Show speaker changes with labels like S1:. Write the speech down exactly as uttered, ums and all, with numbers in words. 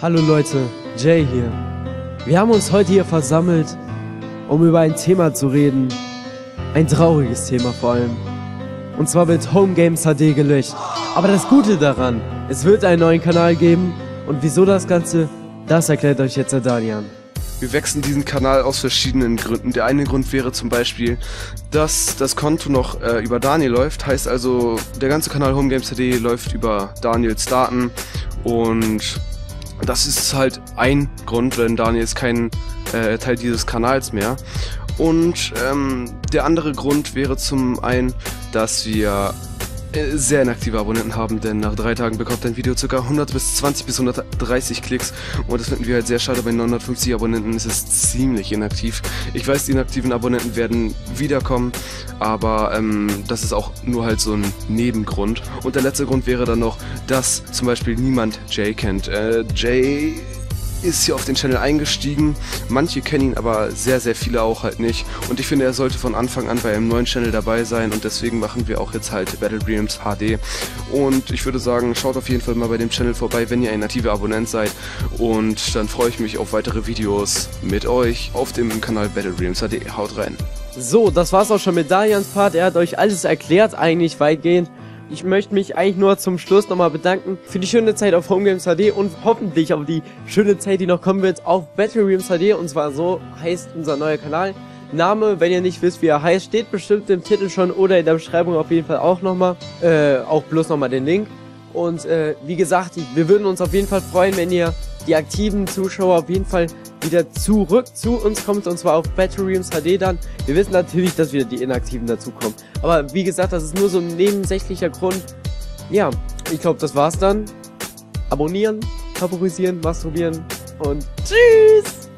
S1: Hallo Leute, Jay hier. Wir haben uns heute hier versammelt, um über ein Thema zu reden. Ein trauriges Thema vor allem. Und zwar wird Home Games H D gelöscht. Aber das Gute daran, es wird einen neuen Kanal geben. Und wieso das Ganze, das erklärt euch jetzt der Daniel.
S2: Wir wechseln diesen Kanal aus verschiedenen Gründen. Der eine Grund wäre zum Beispiel, dass das Konto noch äh, über Daniel läuft. Heißt also, der ganze Kanal Home Games H D läuft über Daniels Daten. Und das ist halt ein Grund, denn Daniel ist kein äh, Teil dieses Kanals mehr. Und ähm, der andere Grund wäre zum einen, dass wir äh, sehr inaktive Abonnenten haben, denn nach drei Tagen bekommt ein Video ca. hundert bis zwanzig bis hundertdreißig Klicks und das finden wir halt sehr schade. Bei neunhundertfünfzig Abonnenten ist es ziemlich inaktiv. Ich weiß, die inaktiven Abonnenten werden wiederkommen, aber ähm, das ist auch nur halt so ein Nebengrund. Und der letzte Grund wäre dann noch, dass zum Beispiel niemand Jay kennt. Äh, Jay ist hier auf den Channel eingestiegen, manche kennen ihn, aber sehr, sehr viele auch halt nicht. Und ich finde, er sollte von Anfang an bei einem neuen Channel dabei sein und deswegen machen wir auch jetzt halt Battle Realms H D. Und ich würde sagen, schaut auf jeden Fall mal bei dem Channel vorbei, wenn ihr ein nativer Abonnent seid. Und dann freue ich mich auf weitere Videos mit euch auf dem Kanal Battle Realms H D. Haut rein!
S1: So, das war's auch schon mit Daniels Part. Er hat euch alles erklärt, eigentlich weitgehend. Ich möchte mich eigentlich nur zum Schluss nochmal bedanken für die schöne Zeit auf Home Games H D und hoffentlich auf die schöne Zeit, die noch kommen wird, auf Battle Realms H D. Und zwar so heißt unser neuer Kanal. Name, wenn ihr nicht wisst, wie er heißt, steht bestimmt im Titel schon oder in der Beschreibung auf jeden Fall auch nochmal. Äh, auch bloß nochmal den Link. Und äh, wie gesagt, wir würden uns auf jeden Fall freuen, wenn ihr die aktiven Zuschauer auf jeden Fall wieder zurück zu uns kommt, und zwar auf Battle Realms H D dann. Wir wissen natürlich, dass wieder die Inaktiven dazukommen. Aber wie gesagt, das ist nur so ein nebensächlicher Grund. Ja, ich glaube, das war's dann. Abonnieren, favorisieren, masturbieren und tschüss!